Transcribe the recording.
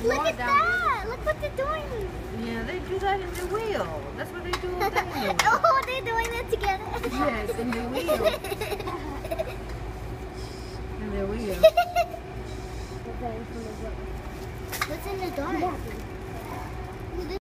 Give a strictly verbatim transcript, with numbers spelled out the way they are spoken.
Look more at down that! Look what they're doing! there. Yeah, they do that in the wheel. That's what they do all day in the wheel. Oh, they're doing it together. Yes, in the wheel. In the wheel. What's in the dark?